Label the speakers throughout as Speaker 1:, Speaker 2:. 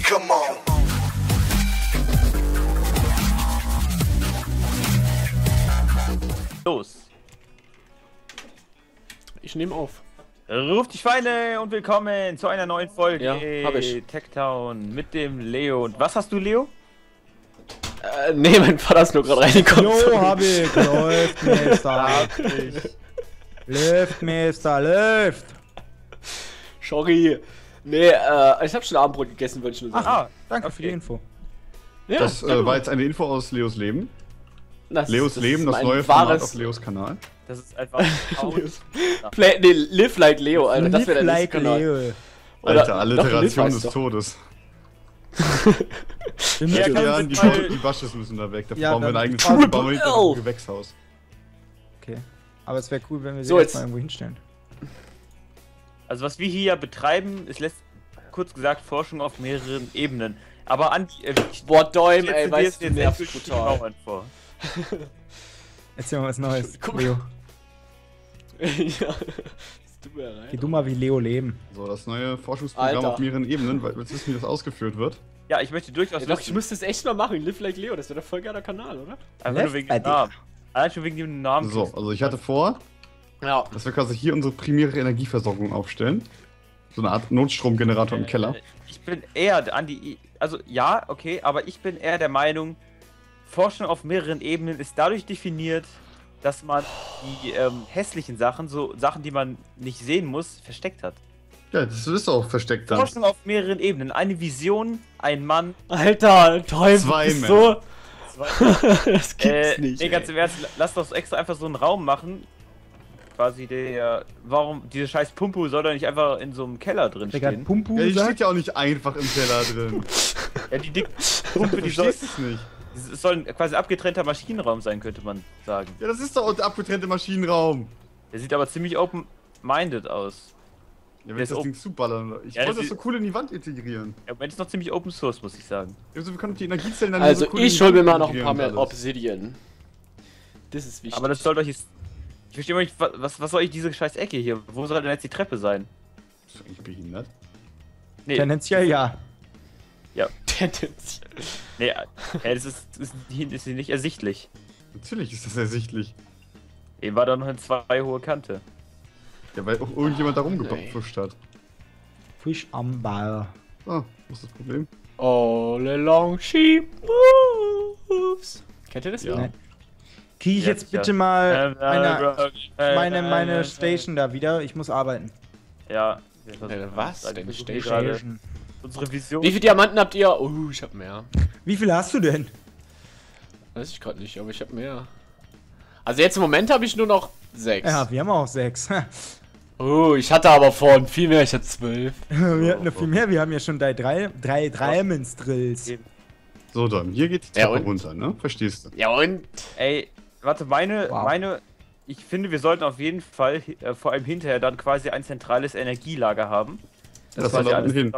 Speaker 1: Come on.
Speaker 2: Los.
Speaker 3: Ich nehme auf.
Speaker 2: Ruft die Schweine und willkommen zu einer neuen Folge
Speaker 3: Ja, hab ich.
Speaker 2: Techtown mit dem Leo. Und was hast du, Leo?
Speaker 3: Nee, mein Vater ist nur gerade reingekommen.
Speaker 4: Jo, hab ich. Läuft, Meister. Läuft, Meister, läuft.
Speaker 3: Sorry. Nee, ich hab schon Abendbrot gegessen, wollte ich nur sagen.
Speaker 4: Danke für die
Speaker 2: okay.
Speaker 4: Info.
Speaker 3: Ja,
Speaker 5: Das war jetzt eine Info aus Leos Leben.
Speaker 3: das
Speaker 5: Leos Leben,
Speaker 3: ist
Speaker 5: das
Speaker 3: mein
Speaker 5: neue Format
Speaker 3: wahres
Speaker 5: auf Leos Kanal.
Speaker 2: Das ist einfach aus.
Speaker 3: Nee, Live Like Leo, Alter. Das wäre der
Speaker 4: Live
Speaker 3: nächste
Speaker 4: like
Speaker 3: Kanal.
Speaker 4: Leo.
Speaker 3: Oder-
Speaker 5: Alter,
Speaker 3: doch,
Speaker 5: Alliteration
Speaker 3: Liv
Speaker 5: des
Speaker 3: heißt doch.
Speaker 5: Todes.
Speaker 4: Wir
Speaker 2: Ja,
Speaker 4: müssen
Speaker 2: kann-
Speaker 5: Ja, die Wasches müssen da weg. Da
Speaker 4: Ja,
Speaker 5: brauchen wir ein
Speaker 4: dann-
Speaker 5: eigenes
Speaker 4: Triple
Speaker 5: bauen wir hinter
Speaker 3: L.
Speaker 5: ein Gewächshaus.
Speaker 4: Okay. Aber es wäre cool, wenn wir sie
Speaker 3: So,
Speaker 4: jetzt
Speaker 3: jetzt-
Speaker 4: mal irgendwo hinstellen.
Speaker 2: Also was wir hier betreiben, ist kurz gesagt Forschung auf mehreren Ebenen. Aber an
Speaker 3: Boah, Däum, ey, weißt du,
Speaker 2: jetzt
Speaker 3: nervt
Speaker 2: endgültig die
Speaker 3: brutal.
Speaker 2: Mauern vor.
Speaker 4: Erzähl mal was Neues.
Speaker 3: Guck.
Speaker 4: Leo.
Speaker 3: Ja. Du ja
Speaker 4: Geh
Speaker 3: rein.
Speaker 4: du mal wie Leo leben.
Speaker 5: So, das neue Forschungsprogramm
Speaker 3: Alter.
Speaker 5: auf mehreren Ebenen, weil wir jetzt wissen, wie das ausgeführt wird.
Speaker 2: Ja, ich möchte durchaus
Speaker 3: Ja, doch, ich
Speaker 2: wissen,
Speaker 3: müsste es echt mal machen. Live Like Leo, das wäre doch voll geiler Kanal, oder?
Speaker 2: einfach nur wegen dem
Speaker 4: Left
Speaker 2: Namen. Allein schon wegen dem Namen.
Speaker 5: So, also ich hatte vor,
Speaker 3: Ja.
Speaker 5: dass wir quasi hier unsere primäre Energieversorgung aufstellen. So eine Art Notstromgenerator im Keller.
Speaker 2: Ich bin eher an die. Also ja, okay, aber ich bin eher der Meinung, Forschung auf mehreren Ebenen ist dadurch definiert, dass man die hässlichen Sachen, so Sachen, die man nicht sehen muss, versteckt hat.
Speaker 5: Ja, das ist auch versteckt dann.
Speaker 2: Forschung auf mehreren Ebenen. Eine Vision, ein Mann.
Speaker 3: Alter, Däum,
Speaker 5: Zwei
Speaker 3: bist
Speaker 5: Männer.
Speaker 3: so... das gibt's nicht.
Speaker 2: Nee, ganz im Ernst, lass doch extra einfach so einen Raum machen. Quasi der. Warum diese scheiß Pumpu soll doch nicht einfach in so einem Keller drin
Speaker 4: Der gerade
Speaker 2: stehen?
Speaker 4: Pumpu
Speaker 5: Ja, die steht
Speaker 4: sagt.
Speaker 5: ja auch nicht einfach im Keller drin.
Speaker 2: Ja, die dicke
Speaker 5: Du
Speaker 2: Pumpe, die soll.
Speaker 5: verstehst es nicht.
Speaker 2: Es soll quasi ein abgetrennter Maschinenraum sein, könnte man sagen.
Speaker 5: Ja, das ist doch der abgetrennte Maschinenraum.
Speaker 2: Der sieht aber ziemlich open-minded aus.
Speaker 5: Ja, wenn
Speaker 2: Der
Speaker 5: ich
Speaker 2: ist
Speaker 5: das Ding zuballern. Ich
Speaker 2: Ja,
Speaker 5: wollte
Speaker 2: das
Speaker 5: das so cool in die Wand integrieren.
Speaker 2: Ja, Moment ist noch ziemlich Open Source, muss ich sagen.
Speaker 5: Also wir können die Energiezellen dann
Speaker 3: Also,
Speaker 5: so cool in
Speaker 3: ich
Speaker 5: die
Speaker 3: hol mir
Speaker 5: Wand
Speaker 3: mal noch ein paar
Speaker 5: integrieren
Speaker 3: mehr
Speaker 5: und alles.
Speaker 3: Obsidian. Das ist wichtig.
Speaker 2: Aber das soll doch jetzt. Ich verstehe mal nicht, was soll ich diese scheiß Ecke hier? Wo soll denn jetzt die Treppe sein?
Speaker 5: Ist eigentlich behindert.
Speaker 2: Nee,
Speaker 4: Tendenziell ja.
Speaker 3: Tendenz.
Speaker 2: nee, das ist nicht ersichtlich.
Speaker 5: Natürlich ist das ersichtlich.
Speaker 2: Eben war da noch eine 2 hohe Kante.
Speaker 5: Ja, weil auch irgendjemand da
Speaker 3: Nee.
Speaker 5: rumgepfuscht hat.
Speaker 4: Fisch am Ball.
Speaker 5: So, was ist das Problem?
Speaker 3: All along she moves. Kennt ihr das?
Speaker 5: Ja.
Speaker 3: Lied?
Speaker 4: Kriege ich
Speaker 2: Ja,
Speaker 4: jetzt
Speaker 2: sicher.
Speaker 4: bitte mal meine Station da wieder? Ich muss arbeiten.
Speaker 2: Ja.
Speaker 3: was
Speaker 2: Ich
Speaker 3: denn?
Speaker 2: versuche
Speaker 3: Station?
Speaker 2: gerade
Speaker 4: Station.
Speaker 2: unsere Vision.
Speaker 3: Wie viele Diamanten habt ihr? Ich hab mehr.
Speaker 4: Wie viel hast du denn?
Speaker 3: Weiß ich gerade nicht, aber ich hab mehr. Also jetzt im Moment habe ich nur noch 6.
Speaker 4: Ja, wir haben auch 6.
Speaker 3: Ich hatte aber vorhin viel mehr, ich hatte 12.
Speaker 4: Wir hatten noch viel mehr. Wir haben ja schon drei Diamonds-Drills.
Speaker 5: So, dann, hier geht die
Speaker 3: Ja,
Speaker 5: Treppe
Speaker 3: und?
Speaker 5: runter, ne? Verstehst du?
Speaker 3: Ja und?
Speaker 2: Ey, warte,
Speaker 4: Wow.
Speaker 2: ich finde, wir sollten auf jeden Fall, vor allem hinterher, dann quasi ein zentrales Energielager haben.
Speaker 5: Das soll
Speaker 2: quasi
Speaker 5: da unten hin.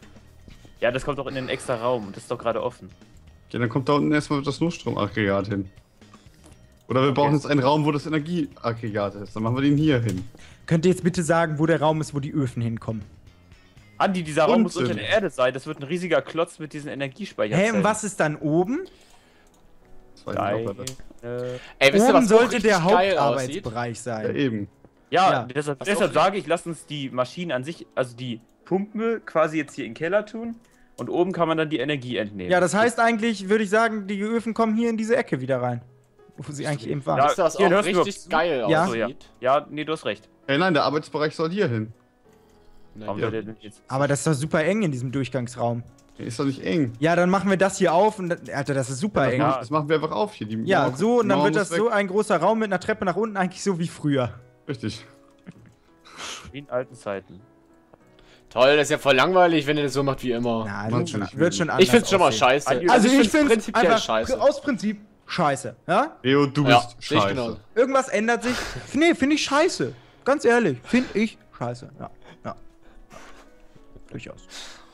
Speaker 2: Ja, das kommt doch in den extra Raum. Das ist doch gerade offen.
Speaker 5: Ja, dann kommt da unten erstmal das Notstromaggregat hin. Oder wir brauchen jetzt einen Raum, wo das Energieaggregat ist. Dann machen wir den hier hin.
Speaker 4: Könnt ihr jetzt bitte sagen, wo der Raum ist, wo die Öfen hinkommen?
Speaker 2: Andi, dieser Raum muss
Speaker 5: Unsinn.
Speaker 2: unter der Erde sein. Das wird ein riesiger Klotz mit diesen Energiespeicherzellen.
Speaker 4: Hä, und was ist dann oben?
Speaker 5: Das weiß ich auch leider.
Speaker 3: Ey, wisst ihr,
Speaker 4: Oben
Speaker 3: was auch
Speaker 4: sollte
Speaker 3: richtig
Speaker 4: der
Speaker 3: geil aussieht?
Speaker 4: Hauptarbeitsbereich
Speaker 5: Ja,
Speaker 4: sein.
Speaker 5: eben.
Speaker 2: Ja,
Speaker 4: Ja.
Speaker 2: deshalb,
Speaker 3: Was
Speaker 2: deshalb
Speaker 3: auch-
Speaker 2: sage ich, lasst uns die Maschinen an sich, also die Pumpe quasi jetzt hier in den Keller tun. Und oben kann man dann die Energie entnehmen.
Speaker 4: Ja, das heißt eigentlich, würde ich sagen, die Öfen kommen hier in diese Ecke wieder rein. Wo sie eigentlich eben waren.
Speaker 2: Ja,
Speaker 3: Wisst ihr, was
Speaker 2: hier,
Speaker 3: auch
Speaker 2: hörst du
Speaker 3: richtig
Speaker 2: überhaupt zu?
Speaker 3: geil
Speaker 4: Ja.
Speaker 2: So, ja.
Speaker 3: aussieht?
Speaker 2: Ja, nee, du hast recht.
Speaker 5: Ey, nein, der Arbeitsbereich soll hier hin.
Speaker 2: Warum
Speaker 3: Ja.
Speaker 2: soll der denn jetzt?
Speaker 4: Aber das ist doch super eng in diesem Durchgangsraum.
Speaker 5: Der ist doch nicht eng.
Speaker 4: Ja, dann machen wir das hier auf und Alter, das ist super eng.
Speaker 2: Ja.
Speaker 5: Das machen wir einfach auf hier. Die
Speaker 4: Ja,
Speaker 5: Mauer-
Speaker 4: so und dann
Speaker 5: Mauer
Speaker 4: wird
Speaker 5: muss
Speaker 4: das so ein großer Raum mit einer Treppe nach unten, eigentlich so wie früher.
Speaker 5: Richtig.
Speaker 2: Wie in alten Zeiten.
Speaker 3: Toll, das ist ja voll langweilig, wenn ihr das so macht wie immer.
Speaker 4: Ja,
Speaker 5: Mann,
Speaker 4: wird schon anders
Speaker 3: Ich find's schon mal
Speaker 4: aussehen.
Speaker 3: scheiße.
Speaker 4: Also ich
Speaker 3: find's
Speaker 4: finde
Speaker 3: prinzipiell
Speaker 4: einfach
Speaker 3: scheiße.
Speaker 4: aus Prinzip scheiße. Ja?
Speaker 5: Leo, du
Speaker 3: Ja,
Speaker 5: bist
Speaker 3: sehe ich
Speaker 5: scheiße.
Speaker 3: genau.
Speaker 4: Irgendwas ändert sich. Nee, finde ich scheiße. Ganz ehrlich, finde ich scheiße. Ja, ja. Durchaus.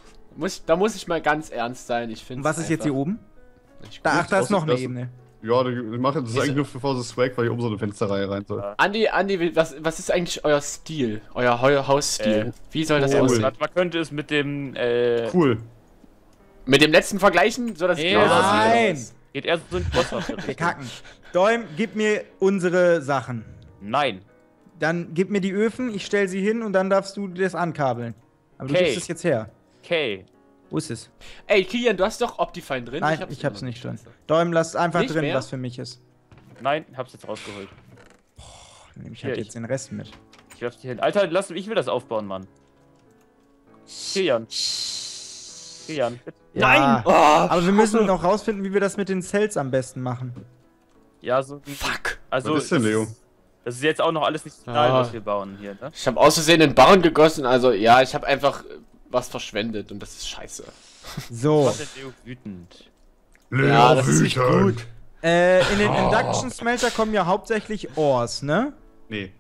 Speaker 3: Da muss ich mal ganz ernst sein. Ich finde.
Speaker 4: Und was ist jetzt hier oben?
Speaker 3: Ich
Speaker 4: Da, ach, da ist noch eine
Speaker 5: das-
Speaker 4: Ebene.
Speaker 5: Ja, ich mache das
Speaker 3: Wieso?
Speaker 5: eigentlich nur für Force Swag, weil hier oben so eine Fensterreihe rein soll.
Speaker 3: Andi, was ist eigentlich euer Stil? Euer Hausstil? Wie soll das
Speaker 5: cool.
Speaker 3: aussehen?
Speaker 2: Man könnte es mit dem,
Speaker 5: Cool.
Speaker 3: Mit dem letzten vergleichen, so dass
Speaker 2: Nee,
Speaker 3: genau aussieht, oder
Speaker 4: nein.
Speaker 3: was?
Speaker 2: Geht eher so in die bosshafte
Speaker 4: Wir
Speaker 2: Richtung.
Speaker 4: kacken. Däum, gib mir unsere Sachen.
Speaker 2: Nein.
Speaker 4: Dann gib mir die Öfen, ich stell sie hin und dann darfst du das ankabeln. Aber du
Speaker 2: Okay.
Speaker 4: gibst es jetzt her.
Speaker 2: Okay.
Speaker 4: Wo ist es?
Speaker 3: Ey, Kilian, du hast doch Optifine drin.
Speaker 4: Nein, ich hab's nicht drin. Däum, lass einfach
Speaker 3: Nicht
Speaker 4: drin,
Speaker 3: mehr?
Speaker 4: was für mich ist.
Speaker 2: Nein, hab's jetzt rausgeholt.
Speaker 4: Dann nehme ich
Speaker 2: Hier,
Speaker 4: halt
Speaker 2: ich-
Speaker 4: jetzt den Rest mit.
Speaker 2: Ich werf's dir hin. Alter, ich will das aufbauen, Mann. Kilian. Kilian, bitte.
Speaker 4: Ja,
Speaker 3: Oh,
Speaker 4: aber wir müssen noch rausfinden, wie wir das mit den Cells am besten machen.
Speaker 2: Ja, so.
Speaker 3: Fuck.
Speaker 2: Also,
Speaker 5: Was ist denn, Leo?
Speaker 2: Das ist jetzt auch noch alles nicht final,
Speaker 3: Ah.
Speaker 2: was wir bauen hier, ne?
Speaker 3: Ich habe aus Versehen den Barren gegossen, also ja, ich habe einfach was verschwendet und das ist scheiße.
Speaker 4: So,
Speaker 2: Was ist Leo wütend?
Speaker 3: Ja, das ist nicht gut.
Speaker 4: in den Induction Smelter kommen ja hauptsächlich Ores, ne?
Speaker 5: Nee.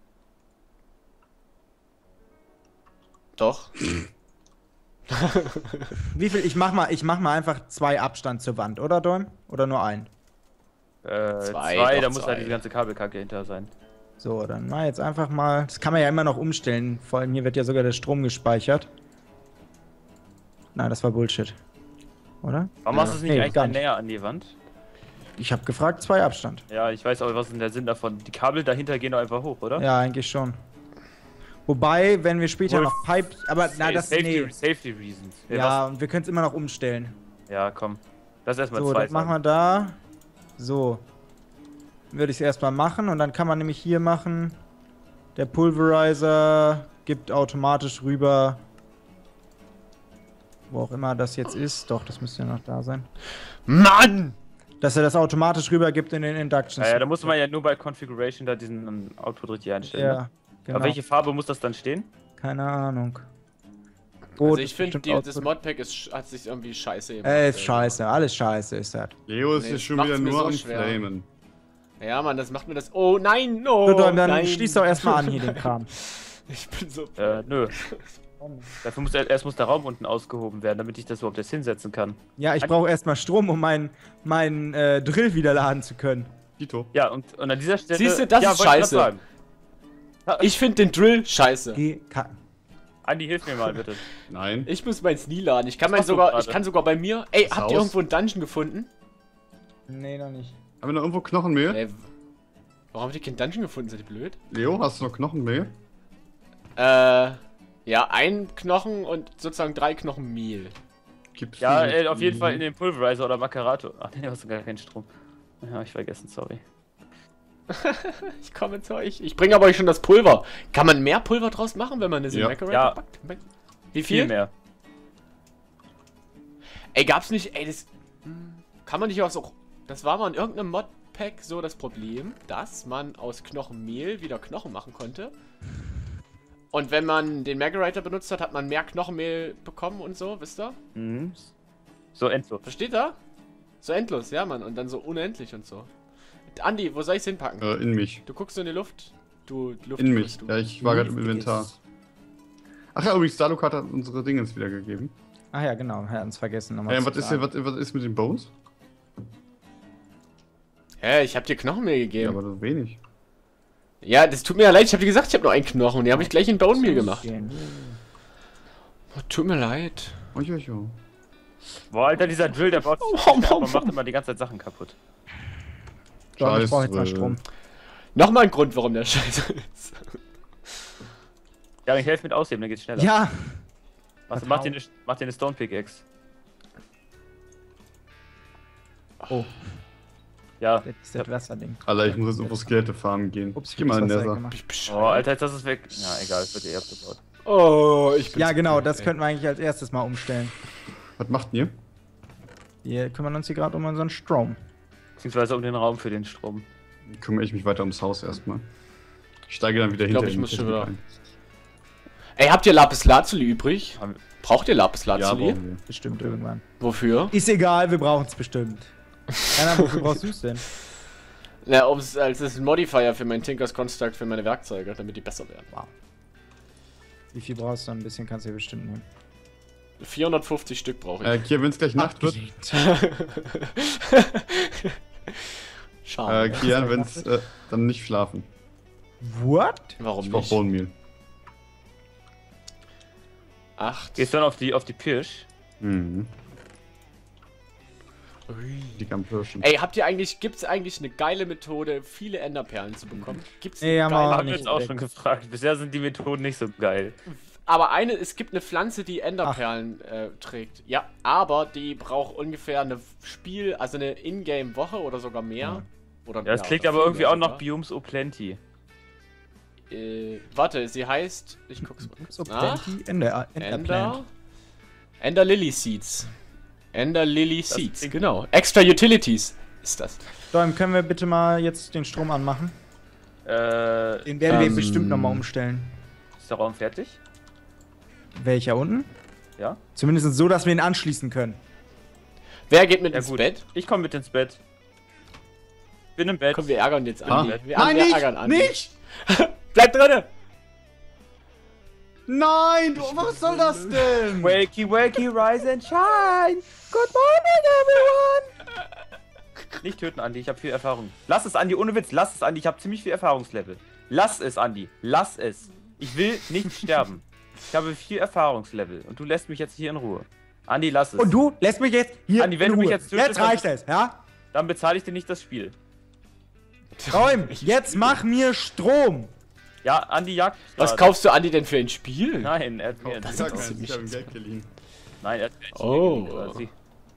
Speaker 3: Doch.
Speaker 4: Wie viel? Ich mach mal einfach 2 Abstand zur Wand, oder Däum? Oder nur ein?
Speaker 3: Zwei,
Speaker 2: da
Speaker 3: doch,
Speaker 2: muss
Speaker 3: zwei.
Speaker 2: halt diese ganze Kabelkacke hinter sein.
Speaker 4: So, dann mal jetzt einfach mal. Das kann man ja immer noch umstellen. Vor allem hier wird ja sogar der Strom gespeichert. Nein, das war Bullshit. Oder?
Speaker 2: Warum machst du es nicht
Speaker 4: Nee,
Speaker 2: eigentlich
Speaker 4: gar
Speaker 2: mal
Speaker 4: nicht.
Speaker 2: näher an die Wand?
Speaker 4: Ich habe gefragt, 2 Abstand.
Speaker 2: Ja, ich weiß aber, was ist denn der Sinn davon? Die Kabel dahinter gehen doch einfach hoch, oder?
Speaker 4: Ja, eigentlich schon. Wobei, wenn wir später
Speaker 2: Wohl-
Speaker 4: noch Pipe. Aber na, das. Nee.
Speaker 2: Safety Reasons.
Speaker 4: Ja, und wir können es immer noch umstellen.
Speaker 2: Ja, komm. Das erstmal
Speaker 4: So,
Speaker 2: zwei.
Speaker 4: das machen wir da. So. Würde ich es erstmal machen und dann kann man nämlich hier machen. Der Pulverizer gibt automatisch rüber. Wo auch immer das jetzt ist. Doch, das müsste ja noch da sein.
Speaker 3: Mann!
Speaker 4: Dass er das automatisch rüber gibt in den Inductions.
Speaker 2: Ja, da muss man ja nur bei Configuration da diesen Output richtig einstellen. Ne?
Speaker 4: Ja, genau.
Speaker 2: Aber welche Farbe muss das dann stehen?
Speaker 4: Keine Ahnung.
Speaker 3: Also
Speaker 4: Rot
Speaker 3: ich
Speaker 4: ist
Speaker 3: finde,
Speaker 4: bestimmt
Speaker 3: das
Speaker 4: Output.
Speaker 3: Modpack hat sich irgendwie scheiße gemacht.
Speaker 4: Ist scheiße, alles scheiße ist das.
Speaker 5: Leo ist
Speaker 3: Nee,
Speaker 5: hier
Speaker 3: das
Speaker 5: schon
Speaker 3: macht's
Speaker 5: wieder
Speaker 3: mir
Speaker 5: nur
Speaker 3: so
Speaker 5: am
Speaker 3: schwer.
Speaker 5: Flamen.
Speaker 3: Ja, Mann, das macht mir das... Oh, nein, no!
Speaker 4: So, dann
Speaker 3: nein.
Speaker 4: schließ doch erstmal an hier den Kram.
Speaker 3: Ich bin so...
Speaker 2: Nö. Dafür muss erst muss der Raum unten ausgehoben werden, damit ich das überhaupt erst hinsetzen kann.
Speaker 4: Ja, ich brauche erstmal Strom, um meinen Drill wieder laden zu können.
Speaker 5: Tito.
Speaker 2: Ja, und an dieser Stelle.
Speaker 3: Siehst du, das ist
Speaker 2: wollte ich grad
Speaker 3: scheiße.
Speaker 2: sagen.
Speaker 3: Ich finde den Drill scheiße.
Speaker 4: Geh kacken.
Speaker 2: Andi, hilf mir mal bitte.
Speaker 5: Nein.
Speaker 3: Ich muss meins nie laden. Ich kann,
Speaker 2: Was machst du
Speaker 3: ich
Speaker 2: gerade?
Speaker 3: kann sogar bei mir... Ey,
Speaker 5: Das
Speaker 3: habt ihr
Speaker 5: Haus?
Speaker 3: irgendwo einen Dungeon gefunden?
Speaker 4: Nee, noch nicht.
Speaker 5: Haben wir noch irgendwo Knochenmehl?
Speaker 3: Ey, warum habt ihr keinen Dungeon gefunden? Seid ihr blöd?
Speaker 5: Leo, hast du noch Knochenmehl?
Speaker 3: Ja, ein Knochen und sozusagen 3 Knochen Mehl.
Speaker 5: Gibt's
Speaker 2: Ja,
Speaker 5: die-
Speaker 2: auf jeden Fall in den Pulverizer oder Macerato. Ach nee, hast du gar keinen Strom. Ja, hab ich vergessen, sorry.
Speaker 3: Ich komme zu euch. Ich bringe aber euch schon das Pulver. Kann man mehr Pulver draus machen, wenn man das
Speaker 5: Ja.
Speaker 3: in Macerator
Speaker 2: Ja.
Speaker 3: packt? Wie viel?
Speaker 2: Viel mehr.
Speaker 3: Ey, gab's nicht... Ey, das... Kann man nicht auch... Das war mal in irgendeinem Modpack so das Problem, dass man aus Knochenmehl wieder Knochen machen konnte. Und wenn man den Macerator benutzt hat, hat man mehr Knochenmehl bekommen und so, wisst ihr?
Speaker 2: Mhm. So, Enzo.
Speaker 3: Versteht ihr? So endlos, ja, Mann. Und dann so unendlich und so. Andi, wo soll ich's hinpacken?
Speaker 5: In mich.
Speaker 3: Du guckst so in die Luft. Du Luft.
Speaker 5: In mich.
Speaker 3: Du.
Speaker 5: Ja, ich war gerade im Inventar. Ach ja, übrigens, Daluk hat unsere Dingens wiedergegeben.
Speaker 4: Ach ja, genau. Wir hatten es vergessen. Nochmal
Speaker 5: Was
Speaker 4: zu
Speaker 5: ist hier,
Speaker 4: sagen.
Speaker 5: was ist mit den Bones?
Speaker 3: Hä, ich hab dir Knochenmehl
Speaker 5: Ja,
Speaker 3: gegeben.
Speaker 5: aber so wenig.
Speaker 3: Ja, das tut mir ja leid. Ich hab dir gesagt, ich hab nur einen Knochen. Und die habe ich gleich in Bone Meal gemacht. Oh, tut mir leid.
Speaker 5: Ojojo.
Speaker 2: Boah, Alter, dieser Drill, der baut sich
Speaker 3: Oh,
Speaker 2: man macht immer die ganze Zeit Sachen kaputt.
Speaker 4: So, ich brauche jetzt mal
Speaker 5: Scheiße.
Speaker 4: Strom.
Speaker 3: Nochmal ein Grund, warum der scheiße ist.
Speaker 2: Ja, ich helfe mit ausheben, dann geht's schneller.
Speaker 4: Ja!
Speaker 2: Also, mach dir eine Stone Pickaxe.
Speaker 4: Oh,
Speaker 2: Ja.
Speaker 4: das ist das Wasserding.
Speaker 5: Alter, ich muss jetzt irgendwo Skelette farmen gehen.
Speaker 4: Ups,
Speaker 5: Ich geh mal in
Speaker 4: Wasser
Speaker 5: Nether.
Speaker 4: gemacht.
Speaker 3: Ich bescheuert.
Speaker 2: Oh, Alter, jetzt ist es weg. Ja, egal, es wird eh abgebaut.
Speaker 3: Oh, ich bin
Speaker 4: Ja,
Speaker 3: so
Speaker 4: genau,
Speaker 3: blöd,
Speaker 4: das
Speaker 3: ey.
Speaker 4: könnten wir eigentlich als erstes mal umstellen.
Speaker 5: Was macht ihr?
Speaker 4: Wir kümmern uns hier gerade um unseren Strom.
Speaker 2: Beziehungsweise um den Raum für den Strom.
Speaker 5: Kümmere ich mich weiter ums Haus erstmal. Ich steige dann wieder
Speaker 3: glaub,
Speaker 5: hinter
Speaker 3: ich
Speaker 5: in die
Speaker 3: muss schon
Speaker 5: Technik
Speaker 3: Ey, habt ihr Lapis Lazuli übrig?
Speaker 2: Haben-
Speaker 3: Braucht ihr Lapis
Speaker 5: ein. Ja,
Speaker 3: Lazuli?
Speaker 5: brauchen wir.
Speaker 4: Bestimmt irgendwann.
Speaker 3: Wofür?
Speaker 4: Ist egal, wir brauchen es bestimmt. Keine Ahnung, wofür brauchst du es denn?
Speaker 3: Ja, als ist ein Modifier für mein Tinkers Construct für meine Werkzeuge, damit die besser werden.
Speaker 4: Wie viel brauchst du? Ein bisschen kannst du hier bestimmt nehmen.
Speaker 3: 450 Stück brauche ich.
Speaker 5: Kia, wenn es gleich Nacht wird,
Speaker 3: Schade.
Speaker 5: Kian, wenn es dann nicht schlafen.
Speaker 4: What?
Speaker 3: Warum
Speaker 5: Ich brauch
Speaker 3: nicht?
Speaker 5: Bone Meal.
Speaker 3: 8.
Speaker 2: Gehst du dann auf die Pirsch?
Speaker 5: Mhm. Die Gampirschen.
Speaker 3: Ey, gibt's eigentlich eine geile Methode, viele Enderperlen zu bekommen? Gibt's
Speaker 4: Nee,
Speaker 3: eine
Speaker 4: haben wir
Speaker 3: geile
Speaker 4: auch
Speaker 2: Haben wir
Speaker 4: nicht
Speaker 2: jetzt auch
Speaker 4: entdeckt.
Speaker 2: schon gefragt. Bisher sind die Methoden nicht so geil.
Speaker 3: Aber es gibt eine Pflanze, die Enderperlen trägt. Ja, aber die braucht ungefähr also eine Ingame-Woche oder sogar mehr. Oder,
Speaker 2: Ja, das klingt
Speaker 3: oder
Speaker 2: aber
Speaker 3: viel
Speaker 2: irgendwie
Speaker 3: mehr
Speaker 2: auch noch
Speaker 3: sogar.
Speaker 2: Biomes O'Plenty.
Speaker 3: Warte, sie heißt. Ich guck's mal.
Speaker 4: So,
Speaker 3: nach.
Speaker 4: Plenty, Enderplant.
Speaker 3: Ender Lily Seeds. Ender Lily Seeds,
Speaker 2: klingt-
Speaker 3: genau. Extra Utilities ist das.
Speaker 4: Dann können wir bitte mal jetzt den Strom anmachen. Den werden wir bestimmt nochmal umstellen.
Speaker 2: Ist der Raum fertig?
Speaker 4: Welcher unten?
Speaker 2: Ja?
Speaker 4: Zumindest so, dass wir ihn anschließen können.
Speaker 3: Wer geht mit
Speaker 2: Ja,
Speaker 3: ins
Speaker 2: gut.
Speaker 3: Bett?
Speaker 2: Ich komme mit ins Bett. Bin im Bett.
Speaker 3: Komm, wir ärgern jetzt
Speaker 5: Ah.
Speaker 3: Andi. Wir
Speaker 5: Nein,
Speaker 3: ärgern Andi.
Speaker 5: nicht!
Speaker 3: Bleib drinne!
Speaker 5: Nein, du, was soll das denn?
Speaker 2: Wakey, wakey, rise and shine. Good morning, everyone. Nicht töten, Andi. Ich habe viel Erfahrung. Lass es, Andi. Ohne Witz. Lass es, Andi. Ich habe ziemlich viel Erfahrungslevel. Lass es, Andi. Lass es. Ich will nicht sterben. Ich habe viel Erfahrungslevel. Und du lässt mich jetzt hier in Ruhe. Andi, lass es.
Speaker 4: Und du lässt mich jetzt hier
Speaker 2: Andi, wenn
Speaker 4: in
Speaker 2: du mich
Speaker 4: Ruhe.
Speaker 2: jetzt tötest,
Speaker 4: Jetzt reicht es, ja?
Speaker 2: Dann bezahle ich dir nicht das Spiel.
Speaker 4: Räum, jetzt mach mir Strom.
Speaker 2: Ja, Andi jagt.
Speaker 3: Was
Speaker 2: gerade.
Speaker 3: kaufst du Andi denn für ein Spiel?
Speaker 2: Nein, er hat mir
Speaker 3: Das
Speaker 5: Ich sag
Speaker 3: interessiert
Speaker 5: keinen,
Speaker 3: mich
Speaker 5: ich hab ihm
Speaker 3: jetzt
Speaker 5: Geld geliehen.
Speaker 2: Nein, er hat mir
Speaker 3: Oh.
Speaker 2: oder sie.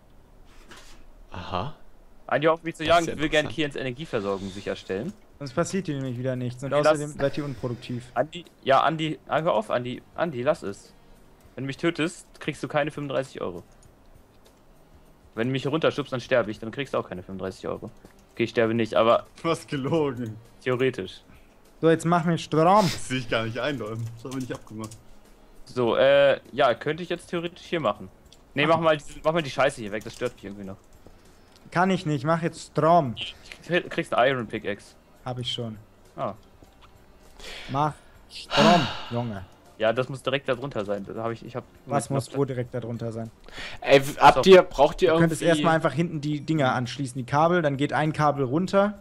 Speaker 3: Aha.
Speaker 2: Andi, auf mich zu
Speaker 3: Das
Speaker 2: jagen.
Speaker 3: ist ja
Speaker 2: Ich will gerne
Speaker 3: interessant.
Speaker 2: Kians Energieversorgung sicherstellen.
Speaker 4: Sonst passiert hier nämlich wieder nichts. Und
Speaker 2: Okay,
Speaker 4: außerdem
Speaker 2: lass-
Speaker 4: seid ihr unproduktiv.
Speaker 2: Andi, ja, Andi, hör auf, Andi. Andi, lass es. Wenn du mich tötest, kriegst du keine 35 Euro. Wenn du mich runterschubst, dann sterbe ich, dann kriegst du auch keine 35 Euro. Okay, ich sterbe nicht, aber
Speaker 5: Du hast gelogen.
Speaker 2: theoretisch.
Speaker 4: So, jetzt mach mir Strom.
Speaker 5: Das sehe ich gar nicht ein, Leute. Das haben wir nicht abgemacht.
Speaker 2: So, ja, könnte ich jetzt theoretisch hier machen. Nee, mach mal die Scheiße hier weg, das stört mich irgendwie noch.
Speaker 4: Kann ich nicht, mach jetzt Strom.
Speaker 2: Kriegst eine Iron Pickaxe.
Speaker 4: Hab ich schon.
Speaker 2: Ah.
Speaker 4: Mach Strom, Junge.
Speaker 2: Ja, das muss direkt da drunter sein. Da ich hab
Speaker 4: Was muss wo direkt darunter sein?
Speaker 3: Ey, braucht ihr
Speaker 4: Du könntest
Speaker 3: irgendwie...
Speaker 4: erstmal einfach hinten die Dinger anschließen, die Kabel, dann geht ein Kabel runter.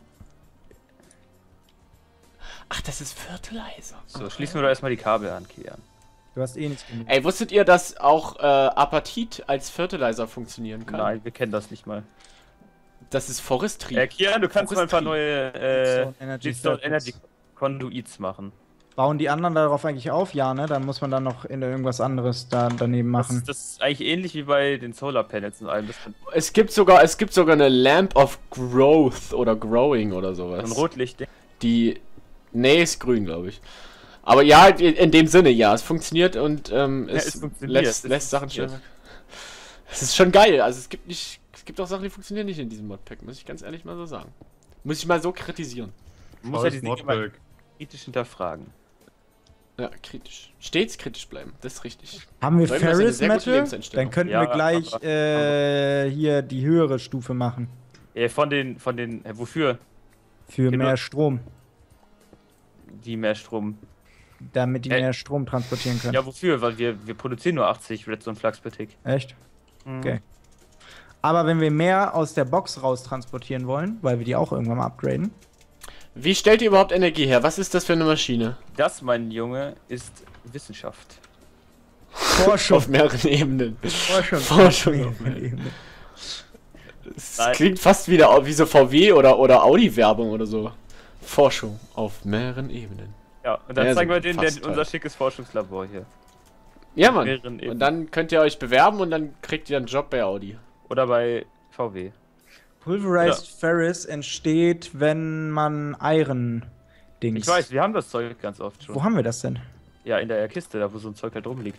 Speaker 3: Ach, das ist Fertilizer.
Speaker 2: So, schließen wir doch erstmal die Kabel an, Kian.
Speaker 4: Du hast eh nichts genug.
Speaker 3: Ey, wusstet ihr, dass auch Apatit als Fertilizer funktionieren kann?
Speaker 2: Nein, wir kennen das nicht mal.
Speaker 3: Das ist Forestry.
Speaker 2: Kian, du kannst mal ein paar
Speaker 3: Forestry.
Speaker 2: neue
Speaker 4: Redstone Energy
Speaker 2: Redstone
Speaker 4: Circuits.
Speaker 2: Energy Conduits machen.
Speaker 4: Bauen die anderen darauf eigentlich auf? Ja, ne? Dann muss man dann noch in irgendwas anderes da daneben machen.
Speaker 2: Das ist eigentlich ähnlich wie bei den Solar Panels und allem. Das ist
Speaker 3: Es gibt sogar eine Lamp of Growth oder Growing oder sowas.
Speaker 2: ein Rotlicht.
Speaker 3: Die. Nee, ist grün, glaube ich. Aber ja, in dem Sinne, ja, es funktioniert und
Speaker 2: es funktioniert.
Speaker 3: lässt Sachen
Speaker 2: funktioniert.
Speaker 3: schnell. Es ist schon geil. Also es gibt auch Sachen, die funktionieren nicht in diesem Modpack, muss ich ganz ehrlich mal so sagen. Muss ich mal so kritisieren.
Speaker 2: Man muss ja
Speaker 5: Scheiß
Speaker 2: die Dinge mal
Speaker 5: Modpack.
Speaker 2: kritisch hinterfragen.
Speaker 3: Ja, kritisch. Stets kritisch bleiben, das ist richtig.
Speaker 4: Haben wir
Speaker 3: Vor allem, das ist eine
Speaker 4: Ferris
Speaker 3: sehr gute
Speaker 4: Metal?
Speaker 3: Lebenseinstellung.
Speaker 4: Dann könnten
Speaker 2: Ja,
Speaker 4: wir gleich hier die höhere Stufe machen.
Speaker 2: Von den, wofür?
Speaker 4: Für
Speaker 2: Genau.
Speaker 4: mehr Strom.
Speaker 2: Die mehr Strom.
Speaker 4: Damit die mehr Strom transportieren können.
Speaker 2: Ja, wofür? Weil wir produzieren nur 80 Redstone Flux per Tick.
Speaker 4: Echt? Okay. Aber wenn wir mehr aus der Box raus transportieren wollen, weil wir die auch irgendwann mal upgraden.
Speaker 3: Wie stellt ihr überhaupt Energie her? Was ist das für eine Maschine?
Speaker 2: Das, mein Junge, ist Wissenschaft.
Speaker 4: Forschung.
Speaker 3: Auf mehreren Ebenen.
Speaker 4: Forschung.
Speaker 3: Forschung auf mehreren Ebenen. Das klingt fast wieder wie so VW oder Audi-Werbung oder so. Forschung auf mehreren Ebenen.
Speaker 2: Ja, und dann
Speaker 3: Ja,
Speaker 2: zeigen
Speaker 3: so
Speaker 2: wir denen
Speaker 3: fast
Speaker 2: unser
Speaker 3: halt.
Speaker 2: schickes Forschungslabor hier.
Speaker 3: Ja, Mann.
Speaker 2: Mehreren Ebenen.
Speaker 3: Und dann könnt ihr euch bewerben und dann kriegt ihr einen Job bei Audi.
Speaker 2: Oder bei VW.
Speaker 4: Pulverized Ferris entsteht, wenn man Iron-Dings.
Speaker 2: Ich weiß, wir haben das Zeug ganz oft schon.
Speaker 4: Wo haben wir das denn?
Speaker 2: Ja, in der Kiste, da wo so ein Zeug halt rumliegt.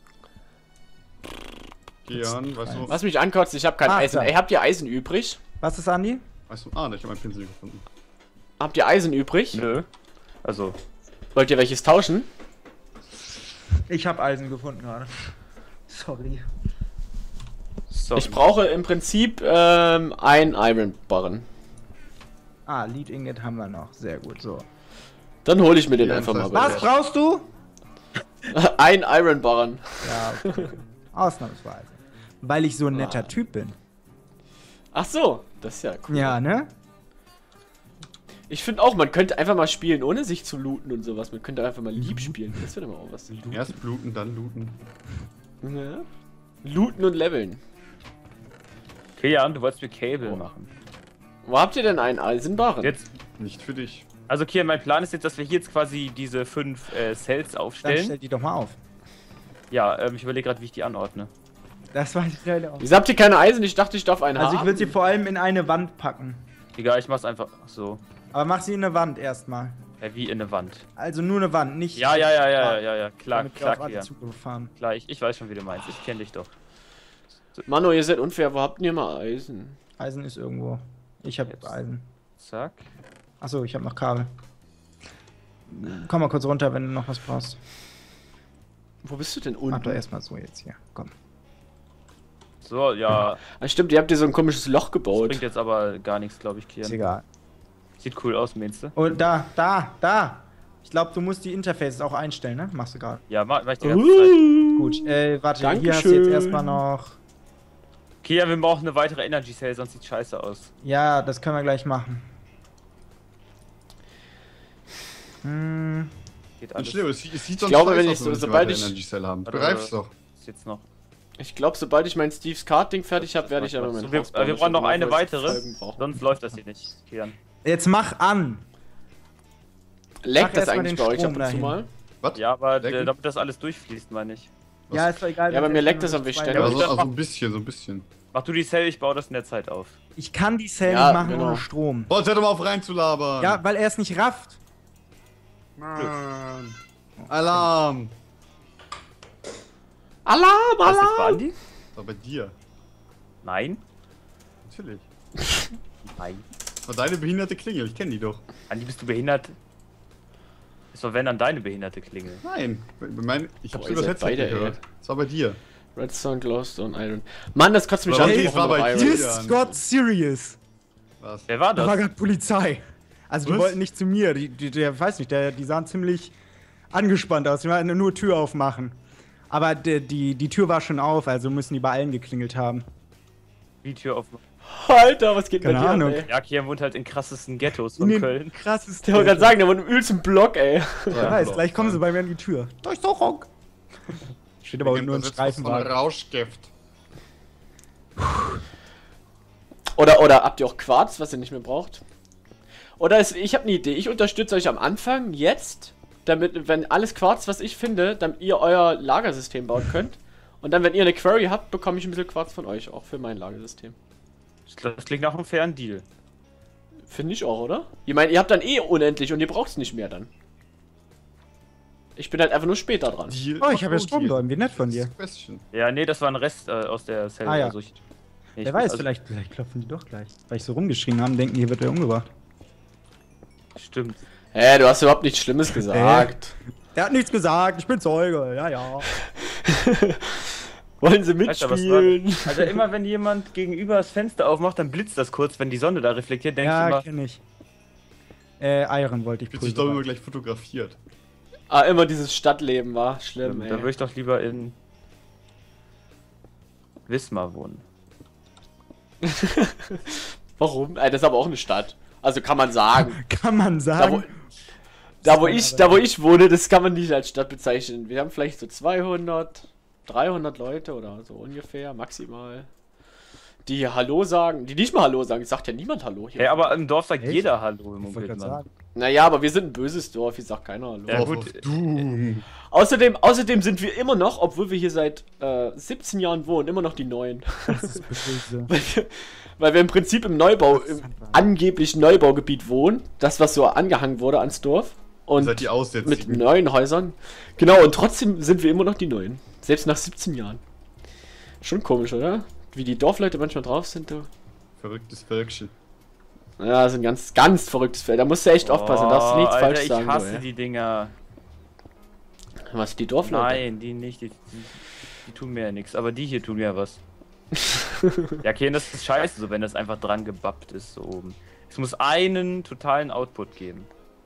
Speaker 5: Kian, weißt du,
Speaker 3: Was mich ankotzt, ich habe kein
Speaker 4: Ach,
Speaker 3: Eisen.
Speaker 4: da.
Speaker 3: Ey, habt ihr Eisen übrig?
Speaker 4: Was ist, Andi?
Speaker 5: weißt du, ich habe meinen Pinsel gefunden.
Speaker 3: Habt ihr Eisen übrig?
Speaker 2: Nö. Also,
Speaker 3: Wollt ihr welches tauschen?
Speaker 4: Ich habe Eisen gefunden gerade. Sorry.
Speaker 2: so.
Speaker 3: Ich brauche im Prinzip ein Iron Barren.
Speaker 4: Ah, Lead Ingot haben wir noch. Sehr gut, so.
Speaker 3: Dann hole ich mir den
Speaker 5: Ja,
Speaker 3: einfach
Speaker 5: das
Speaker 3: mal.
Speaker 5: heißt-
Speaker 4: Was brauchst du?
Speaker 3: Ein Iron Barren.
Speaker 4: Ja, okay. Ausnahmsweise. Weil ich so ein netter Typ bin.
Speaker 3: Ach so, das ist ja cool.
Speaker 4: Ja, ne?
Speaker 3: Ich finde auch, man könnte einfach mal spielen, ohne sich zu looten und sowas. Man könnte einfach mal lieb spielen. Das wäre immer auch was.
Speaker 5: Erst bluten, dann looten.
Speaker 3: Ja. Looten und leveln.
Speaker 2: Okay, ja, und du wolltest mir Cable machen.
Speaker 3: Wo habt ihr denn einen Eisenbarren?
Speaker 2: Jetzt,
Speaker 5: Nicht für dich.
Speaker 2: also Kian, mein Plan ist jetzt, dass wir hier jetzt quasi diese 5 Cells
Speaker 4: Dann
Speaker 2: aufstellen.
Speaker 4: stell die doch mal auf.
Speaker 2: Ja, ich überlege gerade, wie ich die anordne.
Speaker 4: Das war die Stelle auch.
Speaker 3: Wieso habt ihr keine Eisen? Ich dachte, ich darf einen
Speaker 4: Also ich
Speaker 3: haben.
Speaker 4: würde sie vor allem in eine Wand packen.
Speaker 2: Egal, ich mach's einfach so.
Speaker 4: Aber mach sie in eine Wand erstmal.
Speaker 2: Wie in eine Wand.
Speaker 4: Also nur eine Wand, nicht...
Speaker 2: Ja, klar,
Speaker 4: damit wir
Speaker 2: klar,
Speaker 4: auf alle
Speaker 2: Kian.
Speaker 4: Zugriff fahren.
Speaker 2: Klar, ich weiß schon, wie du meinst. Ich kenne dich doch.
Speaker 3: Mano, ihr seid unfair. Wo habt ihr mal Eisen?
Speaker 4: Eisen ist irgendwo. Ich habe
Speaker 2: Jetzt.
Speaker 4: Eisen.
Speaker 2: Zack.
Speaker 4: Achso, ich habe noch Kabel. Komm mal kurz runter, wenn du noch was brauchst.
Speaker 3: Wo bist du denn
Speaker 4: Mach doch
Speaker 3: unten?
Speaker 4: erstmal so jetzt hier. Komm.
Speaker 2: So, ja.
Speaker 3: Ah, stimmt, ihr habt hier so ein komisches Loch
Speaker 2: Das
Speaker 3: gebaut.
Speaker 2: bringt jetzt aber gar nichts, glaube ich,
Speaker 4: Ist
Speaker 2: Kian.
Speaker 4: egal.
Speaker 2: Sieht cool aus, meinst du?
Speaker 4: Und da! Ich glaube, du musst die Interfaces auch einstellen, ne? Machst du gerade.
Speaker 2: Ja, mach ich die ganze Zeit.
Speaker 4: Gut, warte, hier hast du
Speaker 3: Dankeschön.
Speaker 4: jetzt erstmal noch...
Speaker 2: Kian, wir brauchen eine weitere Energy Cell, sonst sieht scheiße aus.
Speaker 4: Ja, das können wir gleich machen.
Speaker 2: Geht
Speaker 5: Und
Speaker 2: alles.
Speaker 5: schlimm, es sieht sonst
Speaker 3: glaube,
Speaker 5: scheiße
Speaker 3: wenn
Speaker 5: aus,
Speaker 3: ich so-
Speaker 5: wir
Speaker 3: sobald
Speaker 5: weiter
Speaker 3: ich-
Speaker 5: Energy Cell haben.
Speaker 2: Warte,
Speaker 5: Bereif's doch.
Speaker 2: Ist jetzt noch.
Speaker 3: Ich glaube, sobald ich mein Steve's Card-Ding fertig habe, werde ich aber mein
Speaker 2: Wir
Speaker 3: Haus bauen.
Speaker 2: wir
Speaker 3: Ich
Speaker 2: brauchen noch
Speaker 3: hab
Speaker 2: eine
Speaker 3: immer
Speaker 2: weitere,
Speaker 3: Folgen brauchen.
Speaker 2: sonst läuft das hier nicht, Kian.
Speaker 4: Jetzt mach an!
Speaker 3: Leckt
Speaker 4: Mach
Speaker 3: das
Speaker 4: erst mal
Speaker 3: eigentlich
Speaker 4: den
Speaker 3: bei euch ab
Speaker 4: Strom
Speaker 3: und zu
Speaker 4: dahin.
Speaker 3: mal?
Speaker 5: Was?
Speaker 2: Ja, aber
Speaker 5: Lecken?
Speaker 2: damit das alles durchfließt, meine ich.
Speaker 5: Was?
Speaker 4: Ja, ist doch egal.
Speaker 3: Ja, aber
Speaker 4: wenn
Speaker 3: mir
Speaker 4: der
Speaker 3: leckt das
Speaker 4: nur
Speaker 3: am Weg
Speaker 4: zwei
Speaker 3: ständig.
Speaker 5: Ja,
Speaker 2: Ja,
Speaker 5: aber
Speaker 2: aber
Speaker 5: so,
Speaker 2: ich
Speaker 5: also ein bisschen.
Speaker 2: Mach du die Cell, ich baue das in der Zeit auf.
Speaker 4: Ich kann die Cell
Speaker 3: Ja,
Speaker 4: nicht machen
Speaker 3: genau.
Speaker 4: ohne Strom.
Speaker 5: Boah, jetzt hör doch mal auf reinzulabern.
Speaker 4: Ja, weil er es nicht rafft.
Speaker 5: Mann. Alarm.
Speaker 3: Alarm,
Speaker 2: Was ist bei
Speaker 3: Alarm!
Speaker 2: Andi?
Speaker 5: War bei dir.
Speaker 2: Nein.
Speaker 5: Natürlich.
Speaker 2: Nein.
Speaker 5: Das war deine behinderte Klingel, ich kenne die doch.
Speaker 2: Andi, bist du behindert? Ist doch wenn dann deine behinderte Klingel.
Speaker 5: Nein, ich hab's
Speaker 3: Boah, ihr
Speaker 5: über das
Speaker 3: seid
Speaker 5: Headset
Speaker 3: beide,
Speaker 5: gehört. Das war bei dir.
Speaker 3: Redstone, Glowstone, Iron. Mann, das kotzt mich
Speaker 5: Aber
Speaker 3: an.
Speaker 5: okay,
Speaker 3: ich
Speaker 5: es war
Speaker 3: brauche
Speaker 5: bei
Speaker 3: noch
Speaker 5: dir.
Speaker 3: Iron.
Speaker 4: This got serious.
Speaker 5: Was?
Speaker 2: Wer war
Speaker 4: Da war
Speaker 2: das?
Speaker 4: gerade Polizei. Also die
Speaker 5: Was?
Speaker 4: wollten nicht zu mir. Der weiß nicht, die sahen ziemlich angespannt aus. Die wollten nur Tür aufmachen. Aber die Tür war schon auf, also müssen die bei allen geklingelt haben.
Speaker 2: Die Tür auf.
Speaker 3: Alter, was geht
Speaker 4: Keine
Speaker 3: bei dir
Speaker 4: Ahnung.
Speaker 3: ab, ey?
Speaker 2: Ja, Kian wohnt halt in krassesten Ghettos
Speaker 4: In
Speaker 2: von
Speaker 4: den
Speaker 2: Köln.
Speaker 4: krassesten.
Speaker 3: Ich wollte gerade sagen, der wohnt im übelsten Block, ey.
Speaker 4: Wer weiß, gleich kommen sie bei mir an die Tür. Durchsuchung. Steht aber nur ein Streifenwagen.
Speaker 5: Rauschgift.
Speaker 3: Oder habt ihr auch Quarz, was ihr nicht mehr braucht? Ich habe eine Idee. Ich unterstütze euch am Anfang jetzt, damit, wenn alles Quarz, was ich finde, damit ihr euer Lagersystem bauen könnt. Und dann, wenn ihr eine Quarry habt, bekomme ich ein bisschen Quarz von euch, auch für mein Lagersystem.
Speaker 2: Das klingt nach einem fairen Deal.
Speaker 3: Finde ich auch, oder? Ich meine, ihr habt dann eh unendlich und ihr braucht es nicht mehr dann. Ich bin halt einfach nur später dran.
Speaker 4: Oh, ich habe ja Stromdäumen. Wie nett von dir.
Speaker 5: Question.
Speaker 2: Ja, nee, das war ein Rest aus der Cell.
Speaker 4: Ah, ja.
Speaker 2: Also
Speaker 4: Wer weiß, vielleicht klopfen die doch gleich. Weil ich so rumgeschrien haben, denken, hier wird er umgebracht.
Speaker 2: Stimmt.
Speaker 3: Hä, du hast überhaupt nichts Schlimmes gesagt.
Speaker 4: Er hat nichts gesagt, ich bin Zeuge, ja.
Speaker 3: Wollen sie
Speaker 2: Alter, was war
Speaker 3: mitspielen?
Speaker 2: Also immer wenn jemand gegenüber das Fenster aufmacht, dann blitzt das kurz, wenn die Sonne da reflektiert, denkst du
Speaker 4: Ja,
Speaker 2: immer,
Speaker 4: kenn ich. Iron wollte ich
Speaker 5: Wird sich doch immer
Speaker 4: prüfen.
Speaker 5: gleich fotografiert.
Speaker 3: Ah, immer dieses Stadtleben war schlimm,
Speaker 2: da würde
Speaker 3: ey.
Speaker 2: ich doch lieber in Wismar wohnen.
Speaker 3: Warum? Das ist aber auch eine Stadt. Also kann man sagen.
Speaker 4: Kann man sagen.
Speaker 3: Da wo ich wohne, das kann man nicht als Stadt bezeichnen. Wir haben vielleicht so 200, 300 Leute oder so ungefähr, maximal. Die hier Hallo sagen, die nicht mal Hallo sagen. Sagt ja niemand Hallo hier.
Speaker 2: Ja, aber im Dorf sagt
Speaker 4: Echt?
Speaker 2: jeder Hallo im
Speaker 4: Ich wollte
Speaker 2: Moment.
Speaker 4: gerade sagen.
Speaker 3: Naja, aber wir sind ein böses Dorf, hier sagt keiner Hallo.
Speaker 2: Ja,
Speaker 5: Dorf
Speaker 2: gut.
Speaker 5: auf Doom.
Speaker 3: Außerdem sind wir immer noch, obwohl wir hier seit 17 Jahren wohnen, immer noch die Neuen.
Speaker 4: Das ist böse.
Speaker 3: Weil wir im Prinzip im angeblich Neubaugebiet wohnen. Das, was so angehangen wurde ans Dorf. Und
Speaker 5: Seid die
Speaker 3: mit
Speaker 5: Aussätzigen.
Speaker 3: neuen Häusern. Genau, und trotzdem sind wir immer noch die Neuen. Selbst nach 17 Jahren. Schon komisch, oder? Wie die Dorfleute manchmal drauf sind, du.
Speaker 5: Verrücktes Völkchen.
Speaker 3: Ja, sind ganz, ganz verrücktes Feld. Da musst du echt aufpassen, da darfst du nichts
Speaker 2: Alter,
Speaker 3: falsch sagen.
Speaker 2: ich hasse
Speaker 3: du, ey.
Speaker 2: die Dinger.
Speaker 3: Was, die Dorfleute?
Speaker 2: Nein, die nicht. Die tun mir ja nichts. Aber die hier tun mir ja was. Ja, okay, das ist scheiße, so wenn das einfach dran gebappt ist, so oben. Es muss einen totalen Output geben.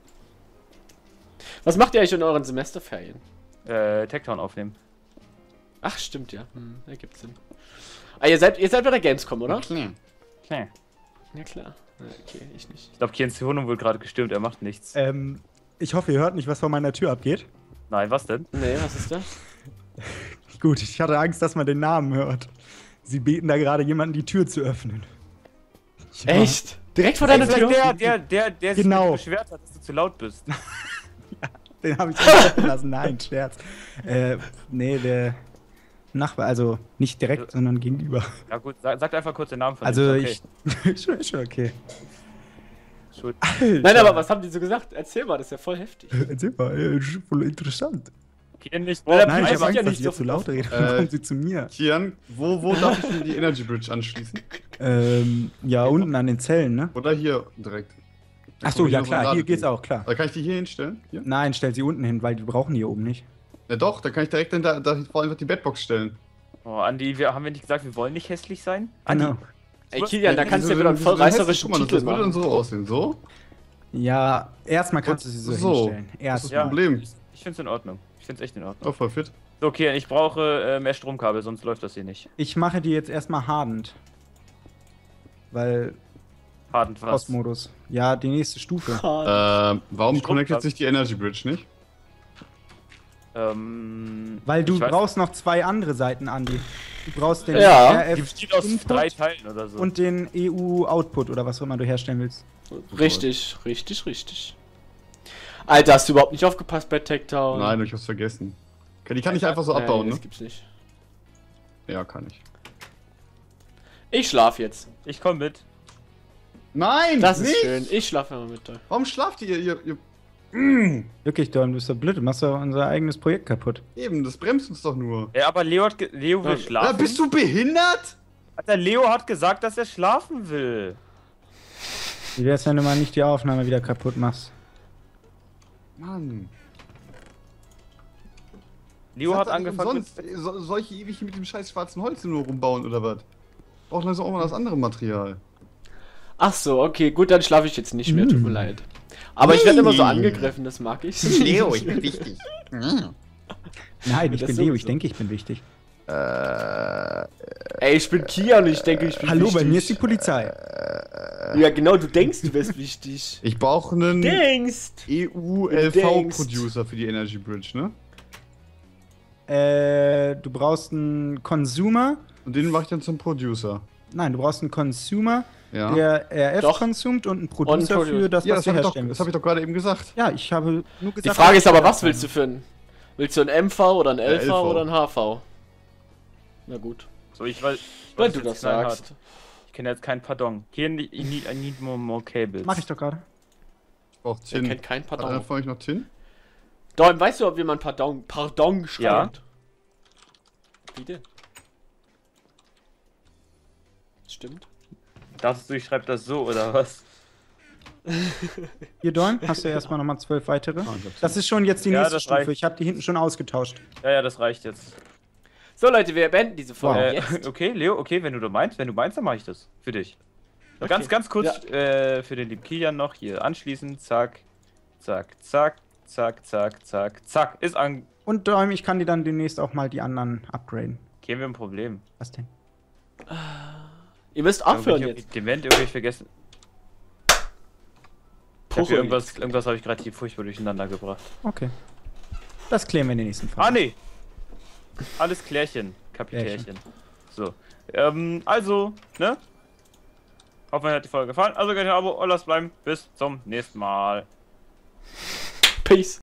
Speaker 3: Was macht ihr eigentlich in euren Semesterferien?
Speaker 2: Techtown aufnehmen.
Speaker 3: Ach, stimmt ja. Ergibt Sinn. Ah, ihr seid bei der Gamescom, oder?
Speaker 5: Klar.
Speaker 2: Okay.
Speaker 3: Ja, klar. Ja, okay, ich nicht.
Speaker 2: Ich glaube, Kiens Wohnung wurde gerade gestürmt, er macht nichts.
Speaker 4: Ich hoffe, ihr hört nicht, was vor meiner Tür abgeht.
Speaker 2: Nein, was denn?
Speaker 3: Nee, was ist das?
Speaker 4: Gut, ich hatte Angst, dass man den Namen hört. Sie beten da gerade jemanden die Tür zu öffnen.
Speaker 3: Echt? Direkt vor deiner Tür?
Speaker 2: Der sich
Speaker 4: Genau.
Speaker 2: beschwert hat, dass du zu laut bist.
Speaker 4: Den habe ich öffnen lassen. Nein, Scherz. Nee, der Nachbar, also nicht direkt, sondern gegenüber.
Speaker 2: Ja gut, sag einfach kurz den Namen von
Speaker 4: Also
Speaker 2: dem, ist
Speaker 4: ist schon okay.
Speaker 2: Schuld.
Speaker 3: Nein, aber was haben die so gesagt? Erzähl mal, das ist ja voll heftig.
Speaker 4: Erzähl mal, ist voll interessant.
Speaker 2: Okay, nicht.
Speaker 3: Nein,
Speaker 4: Nein, ich
Speaker 3: weiß
Speaker 4: habe
Speaker 3: ja
Speaker 4: Angst, dass
Speaker 3: nicht
Speaker 4: ich jetzt
Speaker 3: so
Speaker 4: zu laut rede. Dann kommen sie zu mir.
Speaker 5: Kian, wo darf ich denn die Energy Bridge anschließen?
Speaker 4: Ja, unten an den Zellen, ne?
Speaker 5: Oder hier direkt?
Speaker 4: Achso, ja
Speaker 5: Hier
Speaker 4: klar,
Speaker 5: so
Speaker 4: hier
Speaker 5: ein
Speaker 4: geht's
Speaker 5: Ladeding.
Speaker 4: auch, klar.
Speaker 5: Kann ich die hier hinstellen? Hier?
Speaker 4: Nein, stell sie unten hin, weil die brauchen die hier oben nicht.
Speaker 5: Ja doch, da kann ich direkt da vor einfach die Bedbox stellen.
Speaker 2: Oh, Andi, haben wir nicht gesagt, wir wollen nicht hässlich sein?
Speaker 4: Genau.
Speaker 3: Ey, Kilian, da kannst du ja wieder einen voll reißerischen
Speaker 5: Guck mal,
Speaker 3: Titel
Speaker 5: das würde dann
Speaker 3: machen.
Speaker 5: so aussehen, so?
Speaker 4: Ja, erstmal kannst du sie so hinstellen.
Speaker 5: Das
Speaker 4: Erst.
Speaker 5: ist das Problem.
Speaker 2: Ich find's in Ordnung. Ich find's echt in Ordnung.
Speaker 5: Oh, voll fit.
Speaker 2: So, okay, ich brauche mehr Stromkabel, sonst läuft das hier nicht.
Speaker 4: Ich mache die jetzt erstmal hardend. Weil
Speaker 2: Hartend was.
Speaker 4: Postmodus. Ja, die nächste Stufe.
Speaker 5: Warum
Speaker 2: Strom-
Speaker 5: connectet sich die Energy Bridge nicht?
Speaker 4: Weil du
Speaker 2: ich weiß-
Speaker 4: brauchst noch 2 andere Seiten, Andi. Du brauchst den
Speaker 3: Ja.
Speaker 2: Die besteht aus
Speaker 4: Input
Speaker 2: 3 Teilen oder so.
Speaker 4: und den EU-Output oder was auch immer du herstellen willst.
Speaker 3: Richtig, richtig, richtig. Alter, hast du überhaupt nicht aufgepasst bei Techtown?
Speaker 5: Nein, ich hab's vergessen. Die kann ich einfach so abbauen,
Speaker 3: Das
Speaker 5: ne?
Speaker 3: gibt's nicht.
Speaker 5: Ja, kann ich.
Speaker 3: Ich schlaf jetzt.
Speaker 2: Ich komm mit.
Speaker 5: Nein!
Speaker 3: Das ist
Speaker 5: nicht!
Speaker 3: schön. Ich schlafe immer mit dir.
Speaker 5: Warum schlaft ihr?
Speaker 4: Wirklich, Dorn, du bist doch blöd. Du machst doch unser eigenes Projekt kaputt.
Speaker 5: Eben, das bremst uns doch nur.
Speaker 2: Ja, aber Leo will
Speaker 3: Ja,
Speaker 2: schlafen.
Speaker 5: Bist du behindert?
Speaker 2: Alter, Leo hat gesagt, dass er schlafen will.
Speaker 4: Wie wär's, wenn du mal nicht die Aufnahme wieder kaputt machst?
Speaker 5: Mann.
Speaker 2: Leo hat angefangen.
Speaker 5: Soll ich ewig mit dem scheiß schwarzen Holz nur rumbauen oder was? Braucht also auch mal das andere Material.
Speaker 3: Ach so, okay, gut, dann schlafe ich jetzt nicht mehr. Tut mir leid. Aber ich werde immer so angegriffen, das mag ich.
Speaker 5: Leo, ich bin wichtig.
Speaker 4: Nein, ich
Speaker 3: Das
Speaker 4: bin Leo, ich
Speaker 3: sowieso.
Speaker 4: denke, ich bin wichtig.
Speaker 3: Ey, ich bin Kian und ich denke, ich bin
Speaker 4: Hallo,
Speaker 3: wichtig.
Speaker 4: bei mir ist die Polizei.
Speaker 3: Ja, genau, du denkst, du wärst wichtig.
Speaker 5: Ich brauche einen
Speaker 3: Denkst!
Speaker 5: EU-LV-Producer für die Energy Bridge, ne?
Speaker 4: Du brauchst einen Consumer.
Speaker 5: Und den mache ich dann zum Producer.
Speaker 4: Nein, du brauchst einen Consumer,
Speaker 5: Ja.
Speaker 4: der RF
Speaker 3: Doch.
Speaker 4: konsumt und einen Producer
Speaker 3: Producer.
Speaker 4: für das,
Speaker 5: Ja,
Speaker 4: was
Speaker 5: das
Speaker 4: du
Speaker 5: habe
Speaker 4: herstellen
Speaker 5: ich
Speaker 4: willst.
Speaker 5: doch gerade eben gesagt.
Speaker 4: Ja, ich habe nur gesagt.
Speaker 3: Die Frage ist aber,
Speaker 4: dass
Speaker 3: was willst du für einen? Willst du einen MV oder einen LV,
Speaker 5: LV.
Speaker 3: oder einen HV? Na gut.
Speaker 2: So, ich weiß.
Speaker 3: Wenn du das sagst.
Speaker 2: Ich kenne jetzt kein Pardon. Hier, I need more cables.
Speaker 4: Mach ich doch gerade.
Speaker 5: Ich brauche
Speaker 3: Er
Speaker 5: Tin.
Speaker 3: kennt kein
Speaker 5: Hat
Speaker 3: Pardon.
Speaker 5: einer von euch noch Tin?
Speaker 3: Darum, weißt du, wie man Pardon schreibt? Wie denn? Stimmt.
Speaker 2: Dachtest du, ich schreibe das so, oder was?
Speaker 4: Hier, Dorn, hast du erstmal nochmal 12 weitere.
Speaker 5: Ah, ich hab's
Speaker 4: Das ist schon jetzt die
Speaker 2: Ja,
Speaker 4: nächste
Speaker 2: das
Speaker 4: Stufe.
Speaker 2: reicht.
Speaker 4: Ich habe die hinten schon ausgetauscht.
Speaker 2: Ja, das reicht jetzt.
Speaker 3: So, Leute, wir beenden diese Folge jetzt.
Speaker 2: Okay, Leo, okay, wenn du meinst, dann mache ich das. Für dich. So,
Speaker 3: Okay.
Speaker 2: ganz kurz für den lieben Kilian noch hier anschließen. Zack, zack, zack, zack, zack, zack, zack. Ist an.
Speaker 4: Und Dorn, ich kann dir dann demnächst auch mal die anderen upgraden.
Speaker 2: Okay, wir haben ein Problem.
Speaker 4: Was denn?
Speaker 3: Ihr müsst aufhören
Speaker 2: Ich hab
Speaker 3: jetzt.
Speaker 2: den Event irgendwie vergessen. Ich hab hier irgendwas habe ich gerade hier furchtbar durcheinander gebracht.
Speaker 4: Okay. Das klären wir in der nächsten Folge.
Speaker 2: Ah, nee. Alles Klärchen, Kapitärchen. So. Also, ne? Hoffen, euch hat die Folge gefallen. Also, gerne ein Abo, lasst bleiben. Bis zum nächsten Mal.
Speaker 3: Peace.